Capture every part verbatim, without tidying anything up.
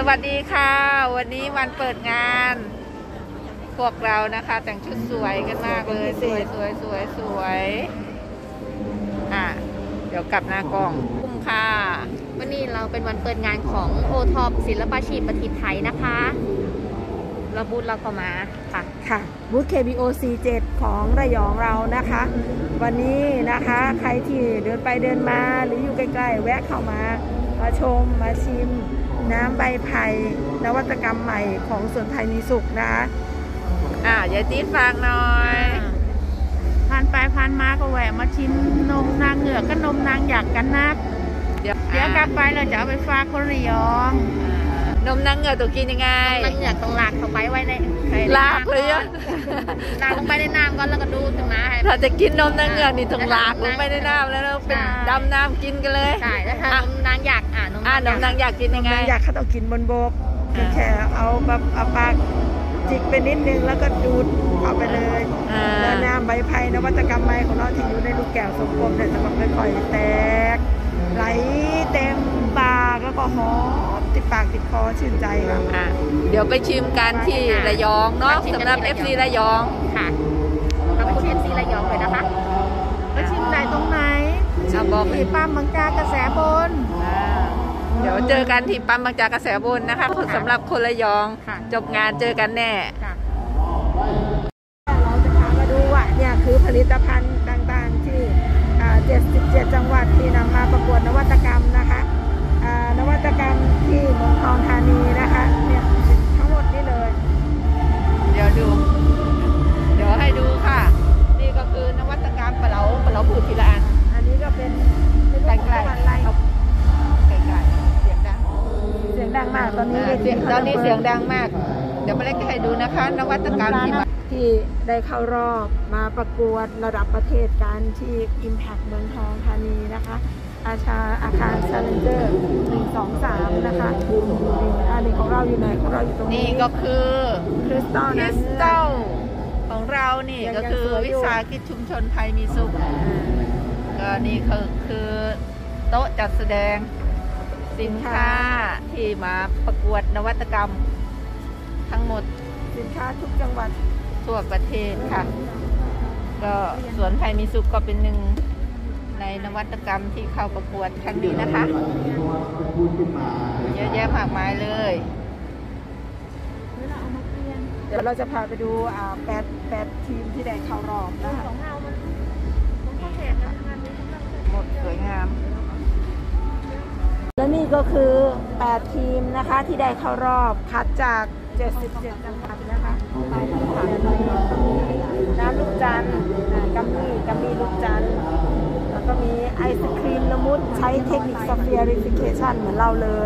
วัสดีค่ะวันนี้วันเปิดงานพวกเรานะคะแต่งชุดสวยกันมากเลยสวยสวยสวยสวยอ่ะเดี๋ยวกลับหน้ากล้องคุ้มค่ะวันนี้เราเป็นวันเปิดงานของโอท็อปศิลปาชีพประเทศไทยนะคะเราบูธเราก็มาค่ะค่ะบูธ เค บี โอ ซี เจ็ด ของระยองเรานะคะวันนี้นะคะใครที่เดินไปเดินมาหรืออยู่ใกล้ๆแวะเข้ามามาชมมาชิมน้ำใบไผ่นวัตกรรมใหม่ของสวนไทยมีสุขนะคะอ่ะยายจี๊ดฝากหน่อยผ่านไปผ่านมาก็แวะมาชิมนมนางเหงือกก็นมนางอยากกันนักเดี๋ยวเดี๋ยวกลับไปเราจะเอาไปฝากคนระยองนมนางเหงือกตัวกินยังไงนมนางเหงือกต้องลากเข้าไปไว้ในลากเลยอะลากลงไปในน้ำก่อนแล้วก็ดูถึงนะถ้าจะกินนมนางเหงือกนี่ต้องลากลงไปในน้ำแล้วเราเป็นดำน้ำกินกันเลยใช่แล้วถ้านมนางอยากอ่ะนมนางอยากกินยังไงอยากเขาต้องกินบนบกแค่เอาแบบเอาปากจิกไปนิดนึงแล้วก็ดูดเอาไปเลยแล้วน้ำใบไผ่นวัตกรรมใหม่ของเราที่อยู่ในลูกแก้วสมกลมเนี่ยจะแบบค่อยๆแตกไหลเต็มปากแล้วก็หอมติดปากติดคอชื่นใจค่ะเดี๋ยวไปชิมกันที่ระยองเนาะสำหรับ เอฟ ซี ระยองค่ะขอบคุณ เอฟ ซี ระยองเลยนะคะไปชิมไหนตรงไหนที่ปั๊มบางจากกระแสบนเดี๋ยวเจอกันที่ปั๊มบางจากกระแสบนนะคะสำหรับคนระยองจบงานเจอกันแน่เราจะพามาดูว่าเนี่ยคือผลิตภัณฑ์ต่างๆที่เจ็ดสิบเจ็ดจังหวัดที่นำมาประกวดนวัตกรรมนะคะนวัตกรรมที่เมืองทองธานีนะคะเนี่ยทั้งหมดนี่เลยเดี๋ยวดูเดี๋ยวให้ดูค่ะนี่ก็คือนวัตกรรมปลาเล้าปลาเล้าพูดทีละอันอันนี้ก็เป็นไกลๆไกลๆเสียงดังเสียงดังมากตอนนี้เสียงตอนนี้เสียงดังมากเดี๋ยวมาเล่นให้ดูนะคะนวัตกรรมที่ที่ได้เข้ารอบมาประกวดระดับประเทศกันที่ Impact เมืองทองธานีนะคะอาชาอาคาร Challenger หนึ่ง สอง สามนะคะอันนี้ของเราอยู่ไหนของเราอยู่ตรงนี้นี่ก็คือคริสตัลคริสตัลของเรานี่ก็คือวิสาหกิจชุมชนไทยมีสุขก็นี่คือคือโต๊ะจัดแสดงสินค้าที่มาประกวดนวัตกรรมทั้งหมดสินค้าทุกจังหวัดทั่วประเทศค่ะก็สวนไทยมีสุขก็เป็นหนึ่งในนวัตกรรมที่เข้าประกวดครั้งนี้นะคะเยอะแยะมากมายเลยเดี๋ยวเราจะพาไปดูอ่าแปดแปดทีมที่ได้เข้ารอบนะคะหมดสวยงามและนี่ก็คือแปดทีมนะคะที่ได้เข้ารอบคัดจากเจ็ดสิบเจ็ดจังหวัดนะคะไปที่ผ่านน้ำลูกจันทร์กัมมี่กัมมี่ลูกจันทร์แล้วก็มีไอศครีมละมุดใช้เทคนิค Spherification เหมือนเราเลย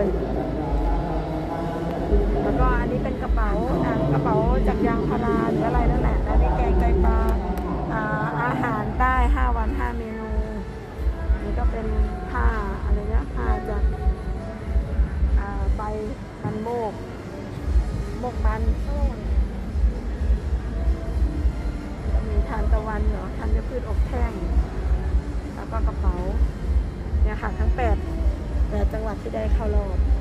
แล้วก็อันนี้เป็นกระเป๋ากระเป๋าจากยางพาราหรืออะไรนั่นแหละแล้วนี่แกงไตปลาอาหารใต้ห้าวันห้าเมนูนี่ก็เป็นผ้าอะไรเนี่ยผ้าจากใบมันโมกโมกมันก็มีทานตะวันเหรอธัญพืชอบแท่งแล้วก็กระเป๋าเนี่ยค่ะทั้งแปดแปดจังหวัดที่ได้เข้ารอบ